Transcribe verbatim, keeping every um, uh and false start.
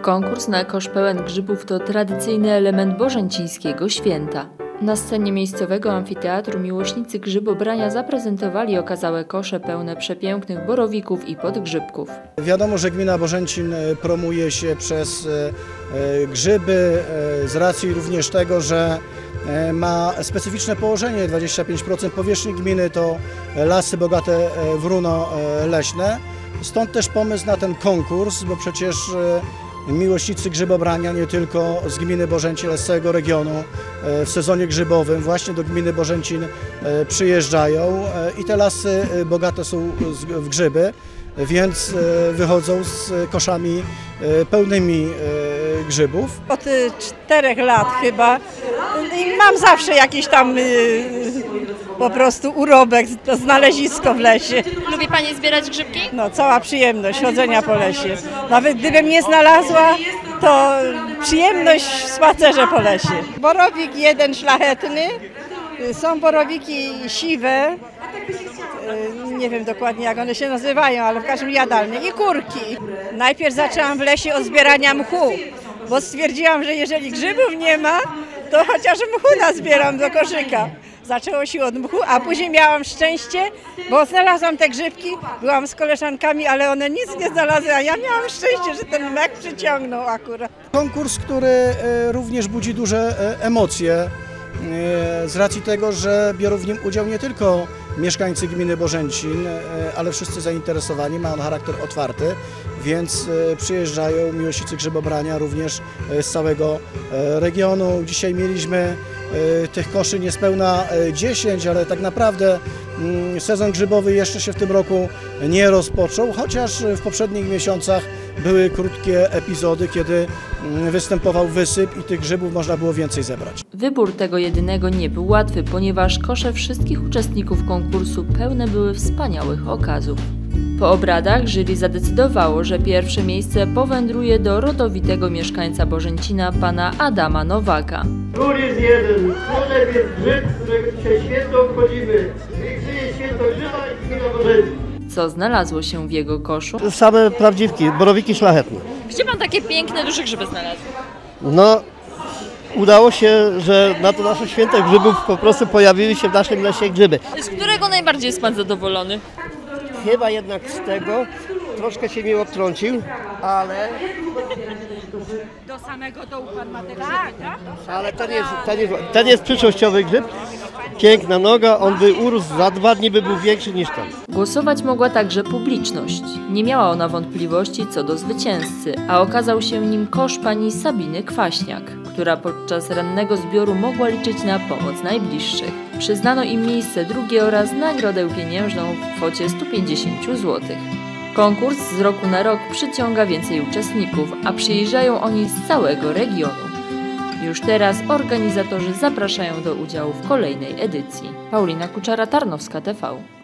Konkurs na kosz pełen grzybów to tradycyjny element bożencińskiego święta. Na scenie miejscowego amfiteatru miłośnicy grzybobrania zaprezentowali okazałe kosze pełne przepięknych borowików i podgrzybków. Wiadomo, że gmina Bożęcin promuje się przez grzyby z racji również tego, że ma specyficzne położenie. dwadzieścia pięć procent powierzchni gminy to lasy bogate w runo leśne. Stąd też pomysł na ten konkurs, bo przecież miłośnicy grzybobrania nie tylko z gminy Bożęcin, ale z całego regionu w sezonie grzybowym właśnie do gminy Bożęcin przyjeżdżają i te lasy bogate są w grzyby, więc wychodzą z koszami pełnymi grzybów. Od czterech lat chyba i mam zawsze jakiś tam po prostu urobek, to znalezisko w lesie. Lubi Pani zbierać grzybki? No, cała przyjemność chodzenia po lesie. Nawet gdybym nie znalazła, to przyjemność w spacerze po lesie. Borowik jeden szlachetny, są borowiki siwe, nie wiem dokładnie jak one się nazywają, ale w każdym razie jadalne i kurki. Najpierw zaczęłam w lesie od zbierania mchu, bo stwierdziłam, że jeżeli grzybów nie ma, to chociaż mchu nazbieram do koszyka. Zaczęło się od mchu, a później miałam szczęście, bo znalazłam te grzybki, byłam z koleżankami, ale one nic nie znalazły, a ja miałam szczęście, że ten mek przyciągnął akurat. Konkurs, który również budzi duże emocje z racji tego, że biorą w nim udział nie tylko mieszkańcy gminy Bożęcin, ale wszyscy zainteresowani, ma on charakter otwarty, więc przyjeżdżają miłośnicy grzybobrania również z całego regionu. Dzisiaj mieliśmy tych koszy niespełna dziesięć, ale tak naprawdę sezon grzybowy jeszcze się w tym roku nie rozpoczął, chociaż w poprzednich miesiącach były krótkie epizody, kiedy występował wysyp i tych grzybów można było więcej zebrać. Wybór tego jedynego nie był łatwy, ponieważ kosze wszystkich uczestników konkursu pełne były wspaniałych okazów. Po obradach jury zadecydowało, że pierwsze miejsce powędruje do rodowitego mieszkańca Bożęcina, pana Adama Nowaka. Król jest jeden, królem jest grzyb, którego dzisiaj święto obchodzimy. Niech żyje święto grzyba i gmina Bożęcin. Co znalazło się w jego koszu? Same prawdziwki, borowiki szlachetne. Gdzie Pan takie piękne, duże grzyby znalazł? No, udało się, że na to nasze święto grzybów po prostu pojawiły się w naszym lesie grzyby. Z którego najbardziej jest Pan zadowolony? Chyba jednak z tego, troszkę się mi obtrącił, ale... Do samego dołu pan ma te grzyby, tak? Ale ten jest, ten jest, ten jest przyszłościowy grzyb. Piękna noga, on by urósł, za dwa dni by był większy niż ten. Głosować mogła także publiczność. Nie miała ona wątpliwości co do zwycięzcy, a okazał się nim kosz pani Sabiny Kwaśniak, która podczas rannego zbioru mogła liczyć na pomoc najbliższych. Przyznano im miejsce drugie oraz nagrodę pieniężną w kwocie stu pięćdziesięciu złotych. Konkurs z roku na rok przyciąga więcej uczestników, a przyjeżdżają oni z całego regionu. Już teraz organizatorzy zapraszają do udziału w kolejnej edycji. Paulina Kuczara, Tarnowska T V.